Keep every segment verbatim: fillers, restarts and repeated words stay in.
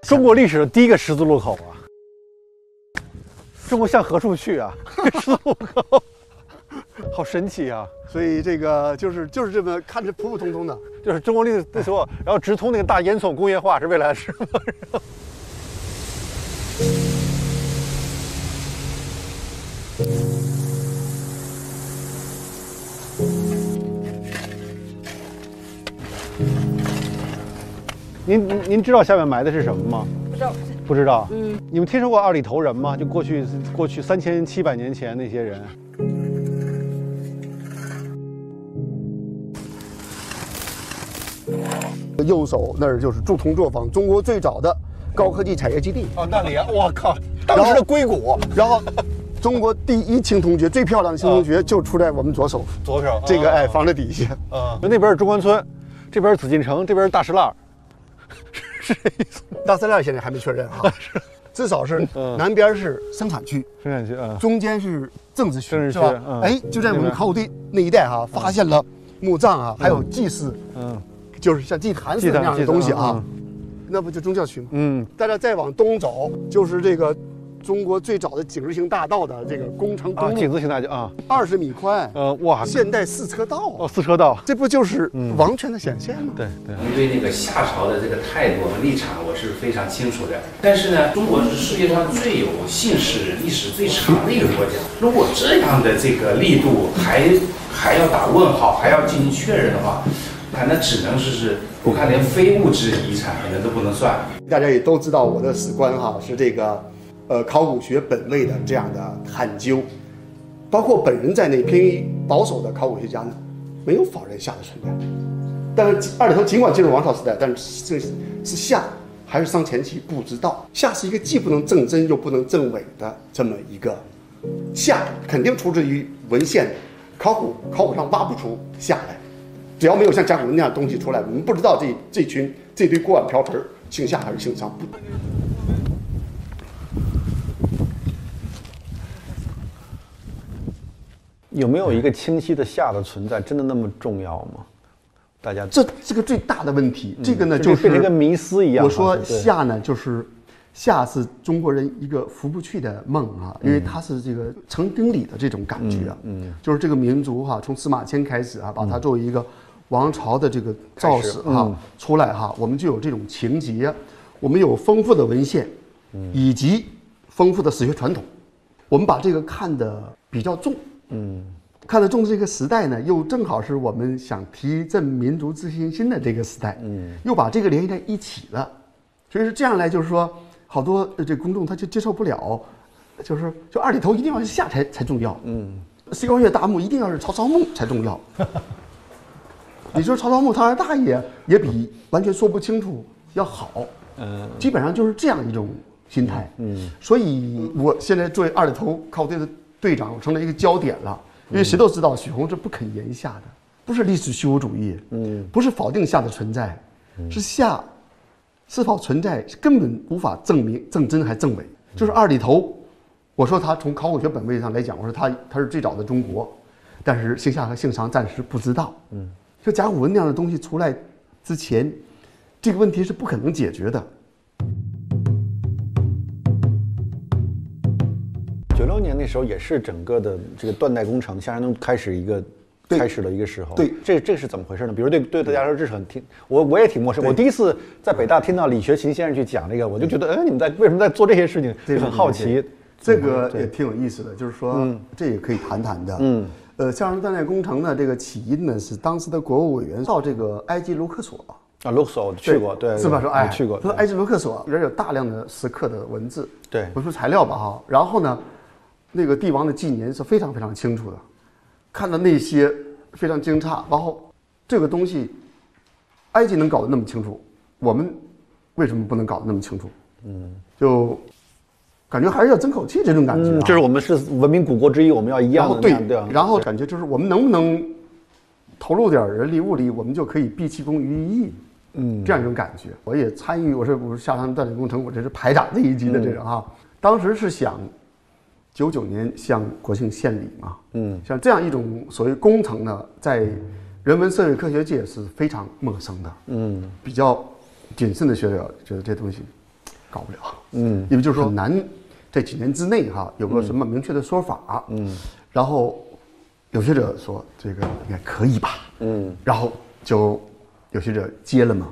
中国历史的第一个十字路口啊！中国向何处去啊？十字路口，好神奇啊！ 所以这个就是就是这么看着普普通通的， 就是中国历史那时候，然后直通那个大烟囱工业化是未来的事吗？您您您知道下面埋的是什么吗？ 不知道。 不知道。 嗯。 你们听说过二里头人吗？就过去过去三千七百年前那些人。 右手那儿就是铸铜作坊，中国最早的高科技产业基地。 哦，那里啊，我靠，当时的硅谷。 然后，中国第一青铜爵，最漂亮的青铜爵就出在我们左手， 左手这个哎房子底下。 啊，那边是中关村，这边是紫禁城，这边是大石栏。是这意思。 大石栏现在还没确认啊，至少是南边是生产区， 生产区啊， 中间是政治区， 政治区是吧？哎，就在我们考古队那一带哈，发现了墓葬啊，还有祭祀，嗯。就是像祭坛寺那样的东西啊，嗯、那不就宗教区吗？嗯，在这再往东走，就是这个中国最早的井字形大道的这个工程公路， 井字形大道啊， 二十米宽，呃，哇，现代四车道哦，四车道， 这不就是王权的显现吗？ 对对。 您对那个夏朝的这个态度和立场，我是非常清楚的。但是呢，中国是世界上最有姓氏历史最长的一个国家，如果这样的这个力度还还要打问号，还要进行确认的话。那只能是是，我看连非物质遗产可能都不能算。 大家也都知道我的史观哈是这个，呃，考古学本位的这样的探究，包括本人在内，偏于保守的考古学家呢，没有否认夏的存在。但是二里头尽管进入王朝时代，但是这是夏还是商前期不知道。夏是一个既不能证真又不能证伪的这么一个，夏肯定出自于文献，考古考古上挖不出夏来。只要没有像甲骨文那样的东西出来，我们不知道这这群这堆锅碗瓢盆姓夏还是姓商。 有没有一个清晰的夏的存在，真的那么重要吗？大家这这个最大的问题，嗯、这个呢就是变成一个迷思一样。 我说夏呢，就是夏是中国人一个拂不去的梦啊，因为它是这个成定理的这种感觉啊，嗯，嗯就是这个民族哈、啊，从司马迁开始啊，把它作为一个。王朝的这个造史哈、啊嗯、出来哈、啊，我们就有这种情节，我们有丰富的文献，嗯、以及丰富的史学传统，我们把这个看得比较重，嗯，看得重这个时代呢，又正好是我们想提振民族自信心的这个时代，嗯，又把这个联系在一起了，所以说这样来就是说，好多这公众他就接受不了，就是就二里头一定要是夏才才重要，嗯，西高岳大墓一定要是曹操墓才重要。你说曹操墓唐二大爷也比完全说不清楚要好，嗯，基本上就是这样一种心态，嗯，所以我现在作为二里头考古队的队长，我成了一个焦点了，因为谁都知道许宏是不肯言夏的，不是历史虚无主义，嗯，不是否定夏的存在，是夏是否存在根本无法证明证真还证伪，就是二里头，我说他从考古学本位上来讲，我说他他是最早的中国，但是姓夏和姓商暂时不知道，嗯。就甲骨文那样的东西出来之前，这个问题是不可能解决的。 九六年那时候也是整个的这个断代工程夏山东开始一个开始的一个时候。 对， 这这是怎么回事呢？比如对对大家说这是很听我我也挺陌生。我第一次在北大听到李学勤先生去讲这个，我就觉得哎，你们在为什么在做这些事情？就很好奇。 这个也挺有意思的，就是说、嗯、这也可以谈谈的。嗯。呃，夏山东断代工程呢，这个起因呢是当时的国务委员到这个埃及卢克索啊，卢克索我去过，对， 是吧？说哎， 去过。 他说埃及卢克索人有大量的石刻的文字， 对， 文书材料吧哈。然后呢，那个帝王的纪年是非常非常清楚的，看到那些非常惊诧。然后这个东西，埃及能搞得那么清楚，我们为什么不能搞得那么清楚？嗯，就。感觉还是要争口气这种感觉、啊， 嗯，就是我们是文明古国之一，我们要一样的对， 对。 然后感觉就是我们能不能投入点人力物力，我们就可以毕其功于一役，嗯，这样一种感觉。我也参与，我是我是夏山东断代工程，我这是排长这一级的这种哈、嗯。当时是想九九年向国庆献礼嘛，嗯，像这样一种所谓工程呢，在人文社会科学界是非常陌生的，嗯，比较谨慎的学者觉得这东西搞不了。嗯，因为就是说很难这几年之内哈有个什么明确的说法。嗯，然后有学者说这个应该可以吧。嗯，然后就有学者接了嘛。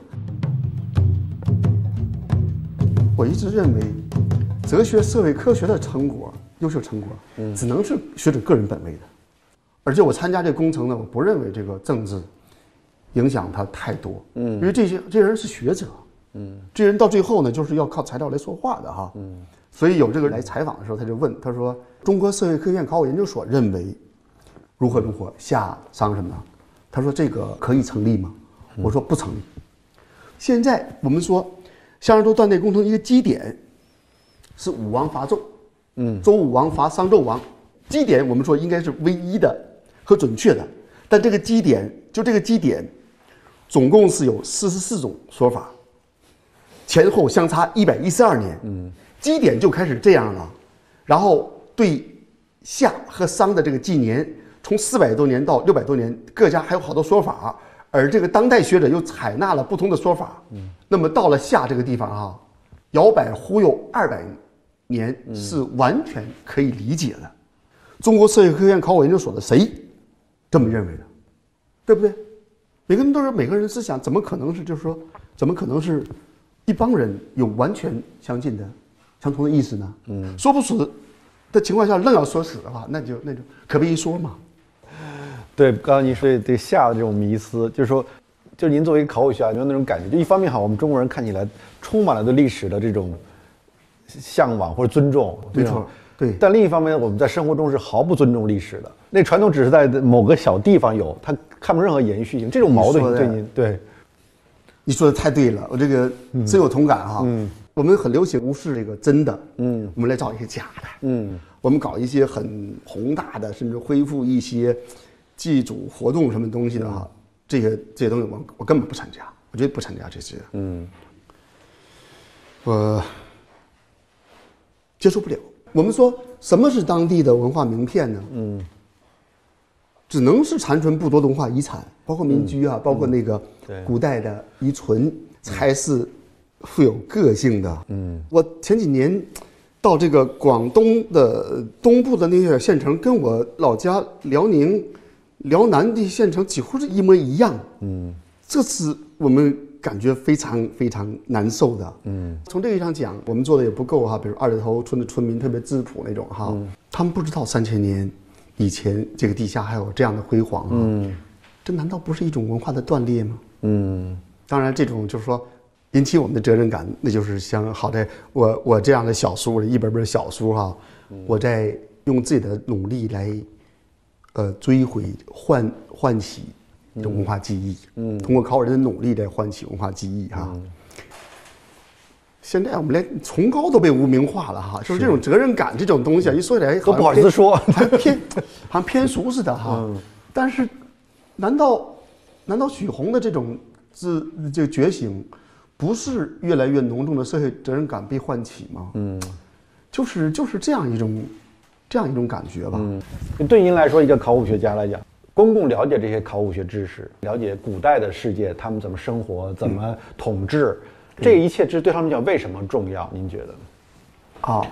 我一直认为，哲学、社会科学的成果，优秀成果，嗯，只能是学者个人本位的。而且我参加这个工程呢，我不认为这个政治影响它太多，嗯，因为这些这些人是学者，嗯，这些人到最后呢，就是要靠材料来说话的哈，嗯，所以有这个来采访的时候，他就问，他说：“中国社会科学院考古研究所认为如何如何夏商什么？”他说：“这个可以成立吗？”我说：“不成立。”现在我们说夏商周断代工程一个基点是武王伐纣，嗯，周武王伐商纣王，基点我们说应该是唯一的和准确的，但这个基点就这个基点，总共是有四十四种说法，前后相差一百一十二年，嗯，基点就开始这样了，然后对夏和商的这个纪年，从四百多年到六百多年，各家还有好多说法，而这个当代学者又采纳了不同的说法，嗯，那么到了夏这个地方啊，摇摆忽悠二百年是完全可以理解的。中国社会科学院考古研究所的谁这么认为的，对不对？每个人都是每个人思想，怎么可能是就是说，怎么可能是一帮人有完全相近的、相同的意思呢？嗯，说不死的情况下，愣要说死的话，那就那就可不可以说嘛？ 对，刚刚您说对夏的这种迷思，就是说，就是您作为考古学家，有没有那种感觉？就一方面哈，我们中国人看起来充满了对历史的这种向往或者尊重， 没错。对， 但另一方面，我们在生活中是毫不尊重历史的。那传统只是在某个小地方有，它看不出任何延续性。这种矛盾对您对， 你说的太对了，我这个深有同感哈。嗯，我们很流行无视这个真的，嗯，我们来找一些假的，嗯，我们搞一些很宏大的，甚至恢复一些祭祖活动什么东西的哈，这些这些东西我我根本不参加，我绝对不参加这些，嗯，我接受不了。我们说什么是当地的文化名片呢？嗯，只能是残存不多的文化遗产，包括民居啊，嗯、包括那个古代的遗存，嗯、才是富有个性的。嗯，我前几年到这个广东的东部的那些县城，跟我老家辽宁、辽南的县城几乎是一模一样。嗯，这是我们感觉非常非常难受的。嗯，从这个意义上讲，我们做的也不够哈。比如二里头村的村民特别质朴那种哈，嗯、他们不知道三千年以前这个地下还有这样的辉煌啊。嗯，这难道不是一种文化的断裂吗？嗯，当然这种就是说引起我们的责任感，那就是像好在我我这样的小书，一本本小书哈，嗯、我在用自己的努力来，呃，追回唤唤起。这种文化记忆，嗯，通过考古人的努力来唤起文化记忆哈。嗯、现在我们连崇高都被污名化了哈，就是这种责任感这种东西啊，一说起来都不好意思说， 偏好像偏俗似的哈。嗯、但是，难道难道许宏的这种自这个觉醒，不是越来越浓重的社会责任感被唤起吗？嗯，就是就是这样一种这样一种感觉吧。嗯， 对您来说，一个考古学家来讲。公共了解这些考古学知识，了解古代的世界，他们怎么生活，怎么统治，嗯、这一切知识对他们讲为什么重要？您觉得？ 啊，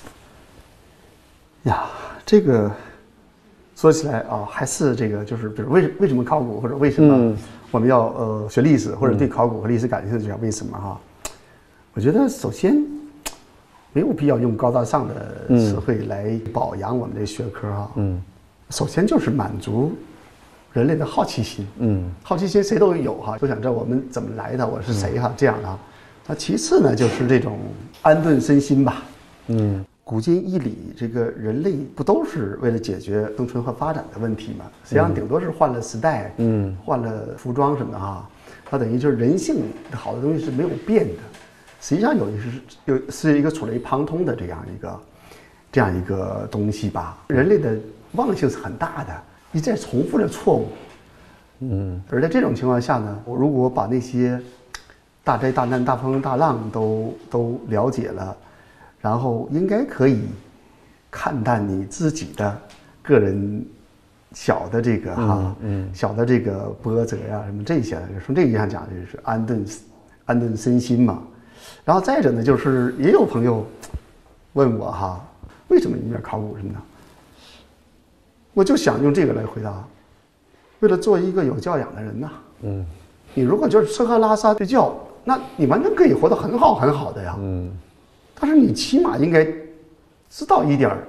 呀，这个说起来啊，还是这个就是，比如为为什么考古，或者为什么我们要呃学历史，或者对考古和历史感兴趣，为什么哈？我觉得首先没有必要用高大上的词汇来表扬我们这学科哈。嗯，首先就是满足人类的好奇心，嗯，好奇心谁都有哈，都想知道我们怎么来的，我是谁哈，这样的。那其次呢，就是这种安顿身心吧，嗯，古今一理，这个人类不都是为了解决生存和发展的问题吗？实际上顶多是换了时代，嗯，换了服装什么的哈，它等于就是人性好的东西是没有变的，实际上有一是有是一个触类旁通的这样一个这样一个东西吧。人类的忘性是很大的。一再重复着错误，嗯，而在这种情况下呢，我如果把那些大灾大难、大风大浪都都了解了，然后应该可以看淡你自己的个人小的这个哈，嗯，嗯小的这个波折呀、什么这些，从这个意义上讲就是安顿安顿身心嘛。 然后再者呢，就是也有朋友问我哈，为什么你们要考古什么的？我就想用这个来回答，为了做一个有教养的人呐。嗯，你如果就是吃喝拉撒睡觉，那你完全可以活得很好很好的呀。嗯，但是你起码应该知道一点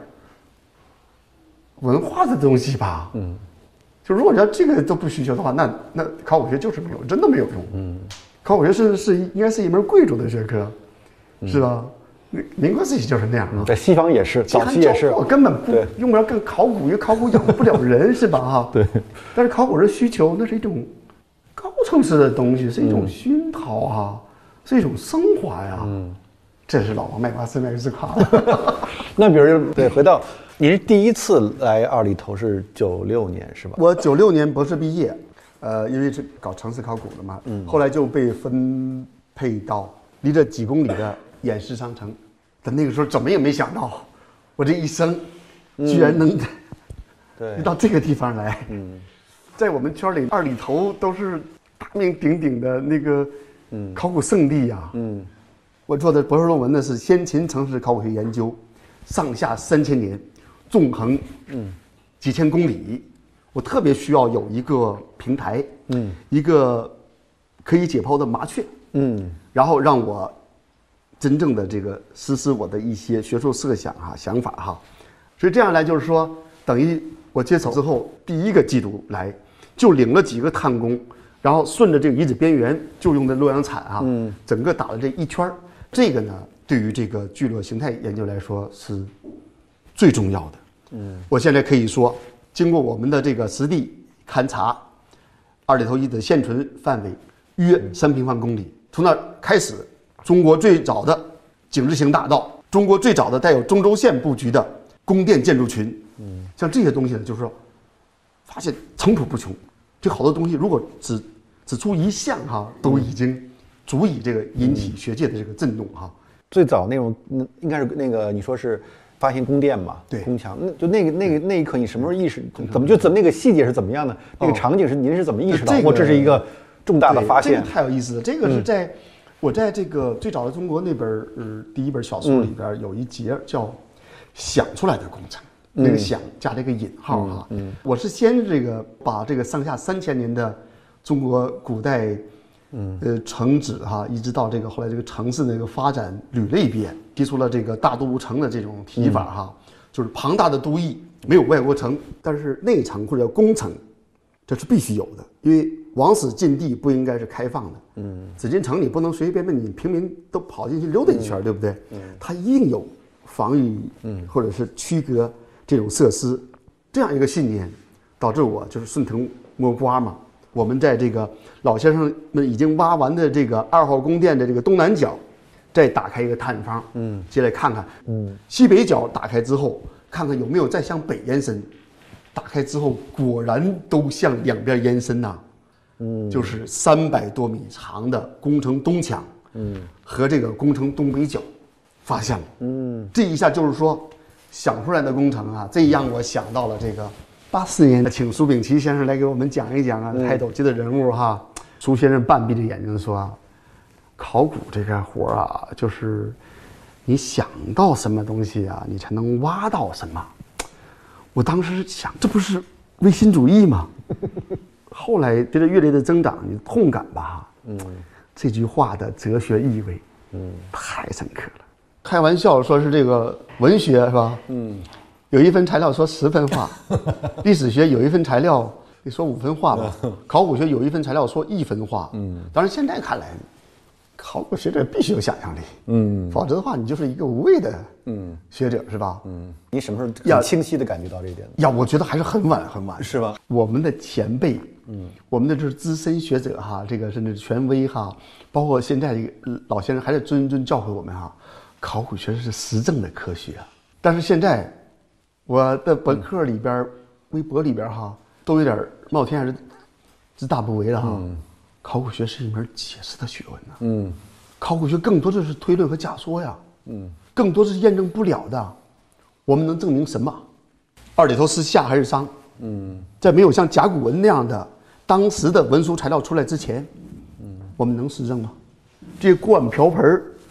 文化的东西吧。嗯，就如果要这个都不需求的话，那那考古学就是没有，真的没有用。嗯，考古学是是应该是一门贵族的学科，是吧？民国时期就是那样啊， 在西方也是，早期也是， 我根本不用不着干考古，因为考古养不了人，是吧？哈， 对。 但是考古的需求，那是一种高层次的东西，是一种熏陶哈，是一种升华呀。嗯，这是老王卖瓜自卖自夸。 那比如对，回到你是第一次来二里头是九六年是吧？ 我九六年博士毕业，呃，因为是搞城市考古的嘛，嗯，后来就被分配到离这几公里的偃师商城。但那个时候怎么也没想到，我这一生居然能、嗯、对到这个地方来。嗯，在我们圈里，二里头都是大名鼎鼎的那个考古圣地呀、啊。嗯，我做的博士论文呢是先秦城市考古学研究，上下三千年，纵横嗯几千公里。我特别需要有一个平台，嗯，一个可以解剖的麻雀，嗯，然后让我真正的这个实施我的一些学术设想哈、想法哈，所以这样来就是说，等于我接手之后，第一个季度来就领了几个探工，然后顺着这个遗址边缘就用的洛阳铲哈，嗯，整个打了这一圈，这个呢对于这个聚落形态研究来说是最重要的。嗯，我现在可以说，经过我们的这个实地勘察，二里头遗址现存范围约三平方公里，从那开始。中国最早的井字形大道，中国最早的带有中轴线布局的宫殿建筑群，嗯，像这些东西呢，就是说发现层出不穷。这好多东西，如果只只出一项哈，都已经足以这个引起学界的这个震动哈。 最早那种，应该是那个你说是发现宫殿嘛， 对， 宫墙，那就那个那个那一刻，你什么时候意识？怎么就怎么那个细节是怎么样的？那个场景是您是怎么意识到？或这是一个重大的发现？ 这个太有意思了，这个是在。嗯我在这个最早的中国那本呃第一本小说里边有一节叫“想出来的工程”，嗯、那个“想”加了一个引号哈。嗯嗯、我是先这个把这个上下三千年的中国古代，嗯呃城址哈，一直到这个后来这个城市那个发展捋了一遍，提出了这个大都无城的这种提法哈，嗯、就是庞大的都邑没有外国城，但是内城或者宫城，这是必须有的，因为王室禁地不应该是开放的。嗯，紫禁城你不能随随便便你平民都跑进去溜达一圈，嗯、对不对？嗯，它一定有防御，嗯，或者是区隔这种设施，这样一个信念，导致我就是顺藤摸瓜嘛。我们在这个老先生们已经挖完的这个二号宫殿的这个东南角，再打开一个探方，嗯，进来看看，嗯，西北角打开之后，看看有没有再向北延伸。打开之后，果然都向两边延伸呐、啊。嗯，就是三百多米长的宫城东墙，嗯，和这个宫城东北角，发现了，嗯，这一下就是说，想出来的工程啊，这让我想到了这个八四年，请苏秉琦先生来给我们讲一讲啊，泰斗级的人物哈。苏先生半闭着眼睛说，考古这个活啊，就是你想到什么东西啊，你才能挖到什么。我当时想，这不是唯心主义吗？后来随着阅历的增长，你痛感吧，嗯，这句话的哲学意味，嗯，太深刻了。开玩笑说是这个文学是吧？嗯，有一份材料说十分话，历史学有一份材料你说五分话吧，考古学有一份材料说一分话，嗯，当然现在看来，考古学者必须有想象力，嗯，否则的话你就是一个无谓的，嗯，学者是吧？ 嗯，你什么时候很清晰的感觉到这一点？ 呀，我觉得还是很晚很晚， 是吧？ 我们的前辈。嗯，我们的就是资深学者哈，这个甚至权威哈，包括现在这个老先生还在谆谆教诲我们哈，考古学是实证的科学啊。但是现在我的本科里边、微博里边哈，都有点冒天下之之大不韪了哈。嗯、考古学是一门解释的学问呐。嗯，考古学更多的是推论和假说呀。嗯，更多的是验证不了的。我们能证明什么？二里头是夏还是商？嗯，在没有像甲骨文那样的。当时的文书材料出来之前，嗯，我们能实证吗？这些锅碗瓢盆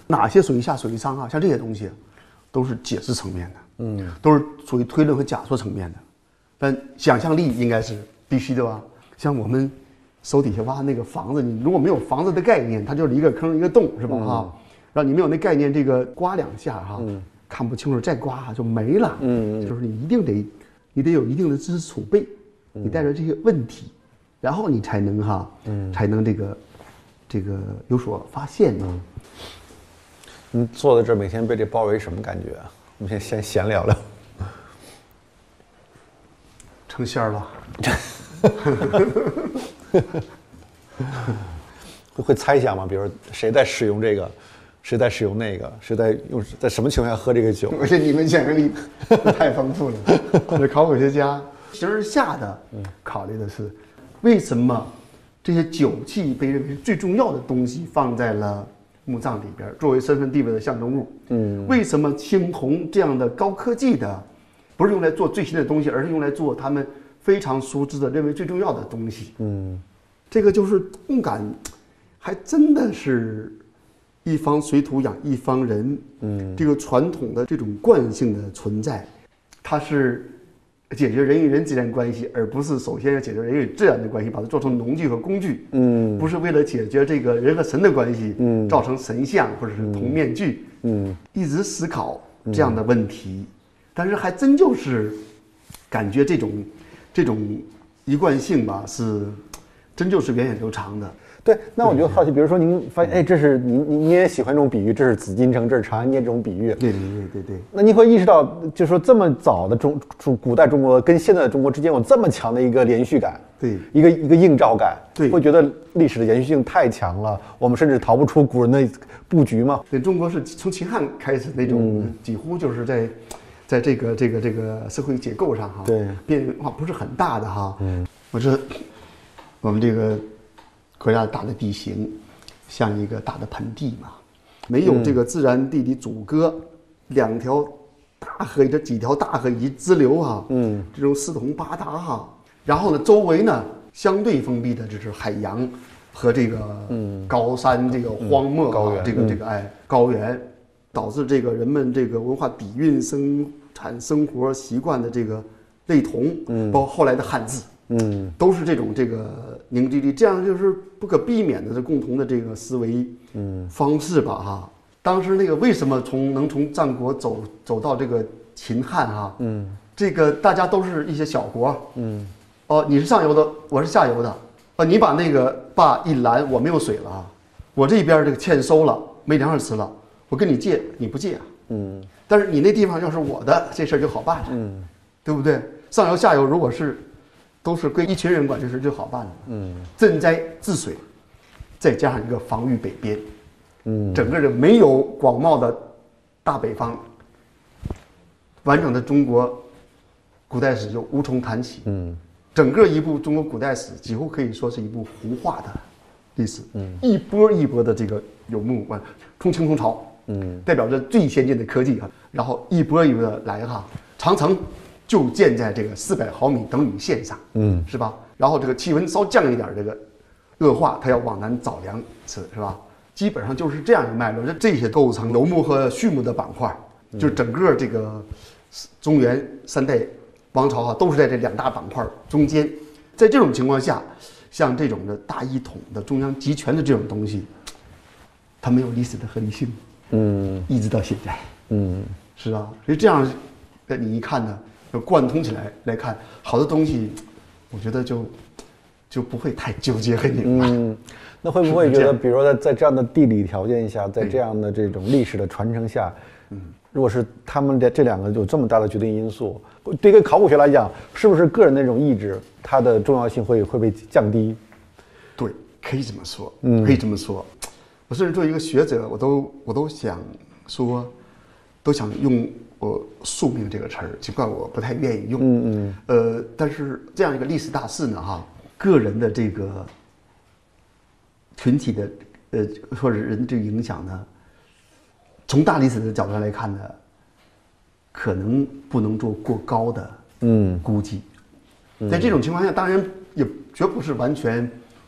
哪些属于下属于上啊，像这些东西，都是解释层面的，嗯，都是属于推论和假说层面的。但想象力应该是必须的吧？像我们手底下挖那个房子，你如果没有房子的概念，它就是一个坑一个洞，是吧？哈、嗯，然后你没有那概念，这个刮两下哈，嗯、看不清楚再刮就没了。嗯，就是你一定得，你得有一定的知识储备，嗯、你带着这些问题，然后你才能哈，嗯，才能这个这个有所发现呢。嗯， 你坐在这儿每天被这包围什么感觉啊？我们先先闲聊聊。 成仙儿了。 会会猜想吗？比如谁在使用这个，谁在使用那个，谁在用在什么情况下喝这个酒？ 而且你们想象力太丰富了。这考古学家形而下的考虑的是，为什么这些酒器被认为是最重要的东西放在了墓葬里边，作为身份地位的象征物？嗯，为什么青铜这样的高科技的，不是用来做最新的东西，而是用来做他们非常熟知的、认为最重要的东西？嗯，这个就是共感，还真的是一方水土养一方人。嗯，这个传统的这种惯性的存在，它是解决人与人之间关系，而不是首先要解决人与自然的关系，把它做成农具和工具。嗯，不是为了解决这个人和神的关系，嗯，造成神像或者是铜面具。嗯，一直思考这样的问题，但是还真就是感觉这种这种一贯性吧，是真就是源远流长的。 对，那我就好奇，比如说您发现，哎，这是您您您也喜欢这种比喻，这是紫禁城，这是长安街这种比喻。 对对对对对。 那您会意识到，就是说这么早的中古代中国跟现在的中国之间有这么强的一个连续感， 对， 一个一个映照感， 对， 会觉得历史的延续性太强了，我们甚至逃不出古人的布局吗？ 对，中国是从秦汉开始那种，嗯、几乎就是在，在这个这个这个社会结构上哈， 对， 变化不是很大的哈。嗯，我说我们这个国家大的地形像一个大的盆地嘛，没有这个自然地理阻隔，嗯、两条大河这几条大河以及支流啊，嗯，这种四通八达哈。然后呢，周围呢相对封闭的就是海洋和这个高山、这个荒漠、啊、 高原， 这个这个哎高原，导致这个人们这个文化底蕴、生产生活习惯的这个类同，嗯，包括后来的汉字。嗯，都是这种这个凝聚力，这样就是不可避免的这共同的这个思维嗯方式吧哈。当时那个为什么从能从战国走走到这个秦汉哈，嗯，这个大家都是一些小国，嗯，哦，你是上游的，我是下游的，哦，你把那个坝一拦，我没有水了啊，我这边这个欠收了，没粮食吃了，我跟你借，你不借啊，嗯，但是你那地方要是我的，这事儿就好办了，嗯，对不对？上游下游如果是都是归一群人管，这事就好办了。嗯，赈灾治水，再加上一个防御北边，嗯，整个的没有广袤的大北方，完整的中国古代史就无从谈起。嗯，整个一部中国古代史几乎可以说是一部胡化的历史。嗯，一波一波的这个游牧啊，从秦从曹，嗯，代表着最先进的科技啊，然后一波一波的来哈，长城就建在这个四百毫米等雨线上，嗯，是吧？然后这个气温稍降一点，这个恶化，它要往南找粮吃，是吧？基本上就是这样一个脉络。这这些构成游牧和畜牧的板块，就整个这个中原三代王朝啊，都是在这两大板块中间。在这种情况下，像这种的大一统的中央集权的这种东西，它没有历史的合理性，嗯，一直到现在，嗯，是吧？所以这样，你一看呢。要贯通起来来看，好的东西，我觉得就就不会太纠结和拧巴。嗯， 那会不会觉得，比如说在在这样的地理条件下，在这样的这种历史的传承下，嗯，如果是他们的这两个有这么大的决定因素，对一个考古学来讲，是不是个人那种意志，它的重要性会会被降低？ 对，可以这么说，嗯，可以这么说。我甚至作为一个学者，我都我都想说，都想用。我宿命这个词儿，尽管我不太愿意用，嗯嗯，呃，但是这样一个历史大事呢，哈，个人的这个群体的，呃，或者人的这个影响呢，从大历史的角度上来看呢，可能不能做过高的嗯估计。在这种情况下，当然也绝不是完全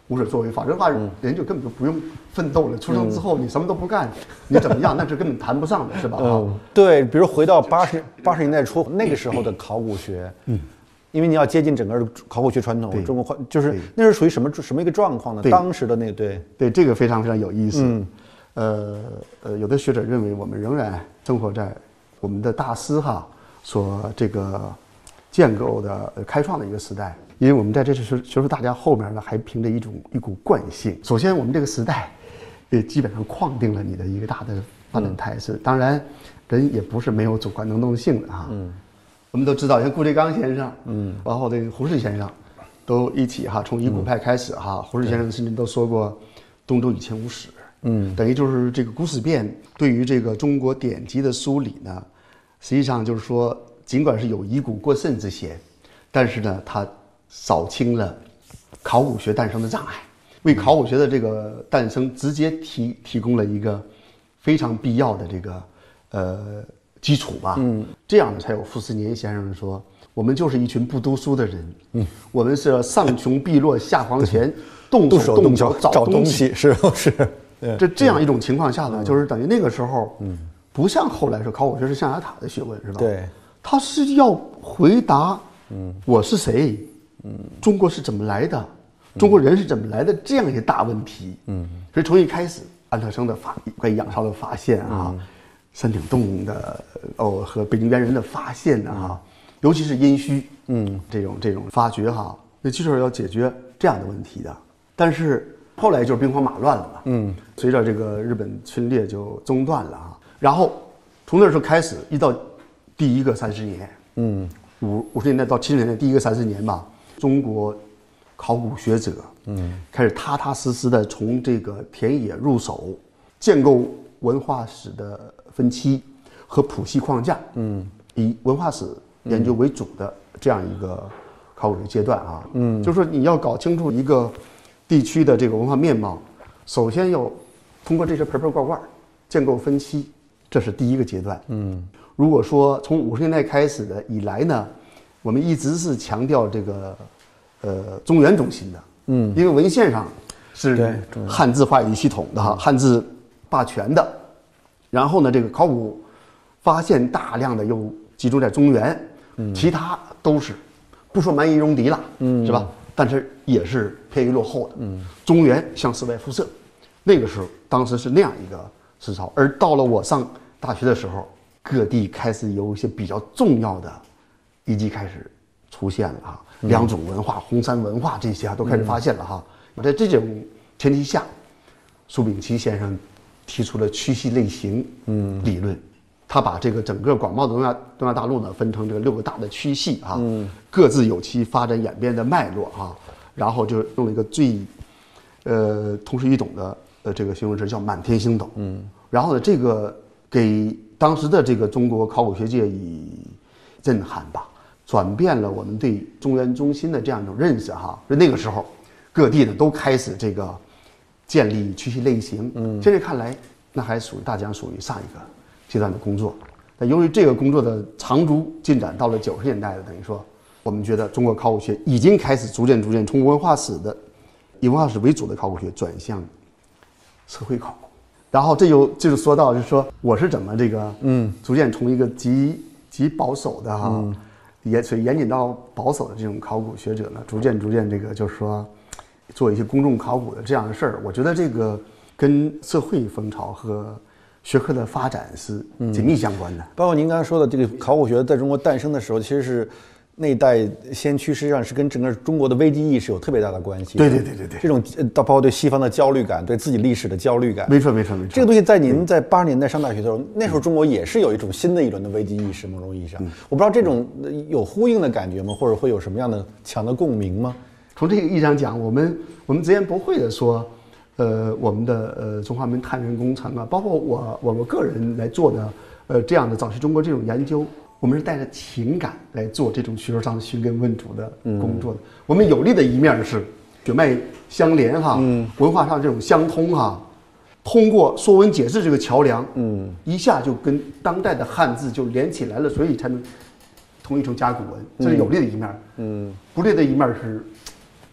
无所作为，否则的话人就根本就不用奋斗了。出生之后你什么都不干，你怎么样那是根本谈不上的，是吧？ 嗯，对，比如回到八十八十年代初那个时候的考古学，嗯。因为你要接近整个考古学传统，中国就是那是属于什么什么一个状况呢？当时的那个对对，这个非常非常有意思。嗯，呃呃，有的学者认为我们仍然生活在我们的大师哈所这个建构的开创的一个时代，因为我们在这学学术大家后面呢，还凭着一种一股惯性。首先，我们这个时代也基本上框定了你的一个大的发展态势。嗯、当然，人也不是没有主观能动性的哈。嗯。我们都知道，像顾颉刚先生，嗯，然后这个胡适先生，都一起哈，从乙骨派开始哈，嗯、胡适先生甚至都说过“东周以前无史”，嗯，等于就是这个古史辨对于这个中国典籍的梳理呢，实际上就是说，尽管是有以古过甚之嫌，但是呢，它扫清了考古学诞生的障碍，为考古学的这个诞生直接提提供了一个非常必要的这个呃。基础吧，嗯，这样才有傅斯年先生说，我们就是一群不读书的人，嗯，我们是上穷碧落下黄泉，动手动脚找东西， 是是， 这这样一种情况下呢，就是等于那个时候，嗯，不像后来说考古学是象牙塔的学问，是吧？ 对， 他是要回答，嗯，我是谁，嗯，中国是怎么来的，中国人是怎么来的这样一些大问题，嗯，所以从一开始，安特生的发关于仰韶的发现啊。山顶洞的哦和北京猿人的发现呢、啊、哈，尤其是殷墟，嗯，这种这种发掘哈，那其实要解决这样的问题的。但是后来就是兵荒马乱了嘛，嗯，随着这个日本侵略就中断了哈。然后从那时候开始，一到第一个三十年，嗯，五五十年代到七十年代第一个三十年吧，中国考古学者，嗯，开始踏踏实实的从这个田野入手，建构文化史的分期和谱系框架，嗯，以文化史研究为主的这样一个考古的阶段啊，嗯，就是说你要搞清楚一个地区的这个文化面貌，首先要通过这些盆盆罐罐建构分期，这是第一个阶段，嗯，如果说从五十年代开始的以来呢，我们一直是强调这个呃中原中心的，嗯，因为文献上是汉字话语系统的哈，汉字霸权的。然后呢，这个考古发现大量的又集中在中原，嗯，其他都是不说蛮夷戎狄了，嗯，是吧？但是也是偏于落后的，嗯，中原向世外辐射，那个时候当时是那样一个思潮。而到了我上大学的时候，各地开始有一些比较重要的遗迹开始出现了哈，嗯、良渚文化、红山文化这些啊都开始发现了哈。嗯、在这种前提下，苏秉琦先生提出了区系类型理论，嗯、他把这个整个广袤的东亚东亚大陆呢分成这个六个大的区系啊，嗯、各自有其发展演变的脉络啊，然后就用了一个最呃通俗易懂的呃这个形容词叫满天星斗，嗯，然后呢这个给当时的这个中国考古学界以震撼吧，转变了我们对中原中心的这样一种认识哈。就那个时候，各地呢都开始这个。建立区系类型，嗯，现在看来，那还属于大家属于上一个阶段的工作。但由于这个工作的长足进展到了九十年代的，等于说，我们觉得中国考古学已经开始逐渐逐渐从文化史的以文化史为主的考古学转向社会考古。然后这就这就说到，就是说我是怎么这个，嗯，逐渐从一个极极保守的哈，嗯、也所以严谨到保守的这种考古学者呢，逐渐逐渐这个就是说。做一些公众考古的这样的事儿，我觉得这个跟社会风潮和学科的发展是紧密相关的。嗯、 包括您刚才说的这个考古学在中国诞生的时候，其实是那一代先驱，实际上是跟整个中国的危机意识有特别大的关系。 对对对对对， 这种到包括对西方的焦虑感，对自己历史的焦虑感。 没错没错没错。 这个东西在您在八十年代上大学的时候，那时候中国也是有一种新的一轮的危机意识，某种意义上，嗯、我不知道这种有呼应的感觉吗？或者会有什么样的强的共鸣吗？ 从这个意义上讲，我们我们直言不讳的说，呃，我们的呃中华门探源工程啊，包括我我们个人来做的呃这样的早期中国这种研究，我们是带着情感来做这种学术上寻根问祖的工作的。嗯、我们有利的一面是血脉相连哈，嗯、文化上这种相通哈，通过说文解字这个桥梁，嗯，一下就跟当代的汉字就连起来了，所以才能统一成甲骨文，这是有利的一面。嗯，不利的一面是。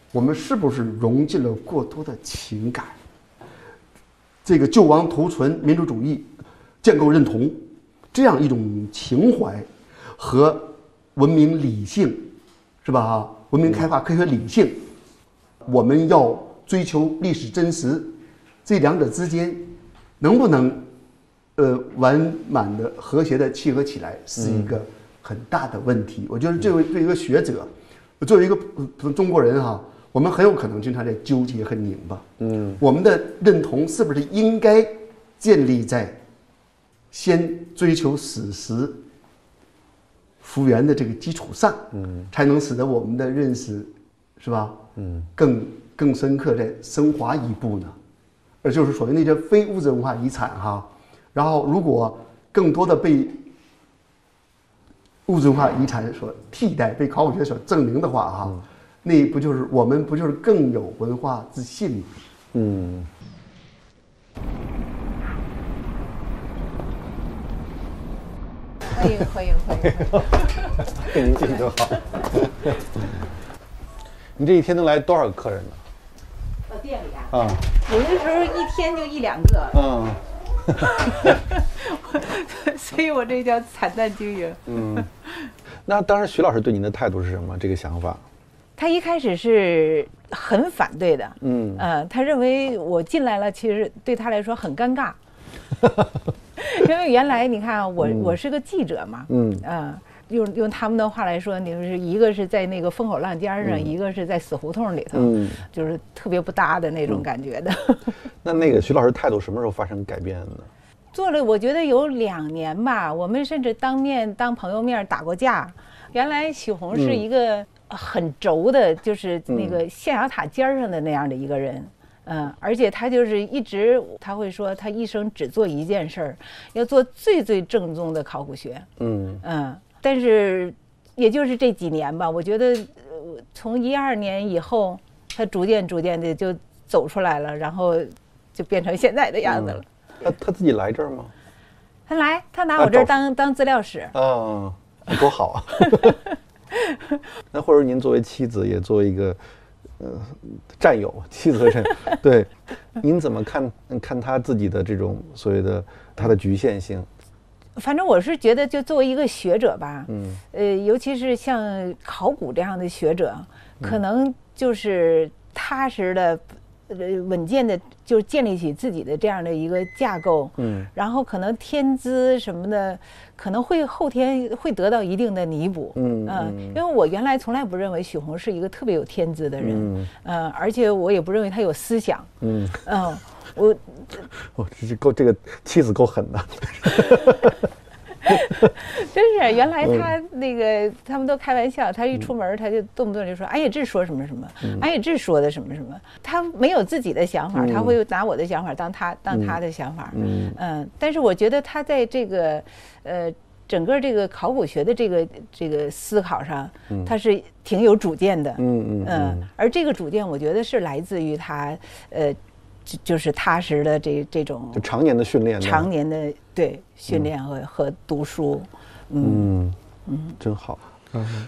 我们是不是融进了过多的情感？这个救亡图存、民主主义、建构认同，这样一种情怀和文明理性，是吧？哈，文明开化、科学理性，我们要追求历史真实，这两者之间能不能呃完满的、和谐的契合起来，是一个很大的问题。我觉得这位对一个学者，作为一个中国人哈。我们很有可能经常在纠结和拧巴，嗯，我们的认同是不是应该建立在先追求史实复原的这个基础上，嗯，才能使得我们的认识，是吧？嗯，更更深刻，再升华一步呢？而就是所谓那些非物质文化遗产哈，然后如果更多的被物质文化遗产所替代，被考古学所证明的话哈。嗯，那不就是我们不就是更有文化自信吗？嗯。 欢迎欢迎欢迎！ 跟您进就好。你这一天能来多少个客人呢？ 到店里啊？ 啊。 有的时候一天就一两个。嗯。所以我这叫惨淡经营。嗯。 那当时徐老师对您的态度是什么？这个想法？ 他一开始是很反对的，嗯，呃，他认为我进来了，其实对他来说很尴尬，因为原来你看我、嗯、我是个记者嘛，嗯，啊、呃，用用他们的话来说，你说是一个是在那个风口浪尖上、嗯，一个是在死胡同里头，嗯，就是特别不搭的那种感觉的。 嗯、那那个徐老师态度什么时候发生改变呢？ 做了，我觉得有两年吧，我们甚至当面当朋友面打过架。原来许宏是一个、嗯。很轴的，就是那个象牙塔尖上的那样的一个人，嗯、呃，而且他就是一直他会说，他一生只做一件事儿，要做最最正宗的考古学，嗯嗯、呃，但是也就是这几年吧，我觉得、呃、从一二年以后，他逐渐逐渐的就走出来了，然后就变成现在的样子了。 嗯、他他自己来这儿吗？ 他来，他拿我这儿当当资料室。 啊，多好啊！那或者您作为妻子，也作为一个呃战友，妻子和战友，对，您怎么看看他自己的这种所谓的他的局限性？ 反正我是觉得，就作为一个学者吧，嗯，呃，尤其是像考古这样的学者，可能就是踏实的。呃，稳健的，就是建立起自己的这样的一个架构，嗯，然后可能天资什么的，可能会后天会得到一定的弥补，嗯嗯、呃，因为我原来从来不认为许宏是一个特别有天资的人，嗯，呃，而且我也不认为他有思想，嗯嗯、呃，我， 我这够这个妻子够狠的。 真是，原来他那个、嗯、他们都开玩笑，他一出门他就动不动就说安野志说什么什么，嗯、安野志说的什么什么，他没有自己的想法，嗯、他会拿我的想法当他当他的想法，嗯嗯、呃，但是我觉得他在这个呃整个这个考古学的这个这个思考上，嗯、他是挺有主见的，嗯嗯、呃、而这个主见我觉得是来自于他呃。就就是踏实的这这种， 就常年的训练， 常年的对训练和、嗯、和读书， 嗯嗯，真好。嗯，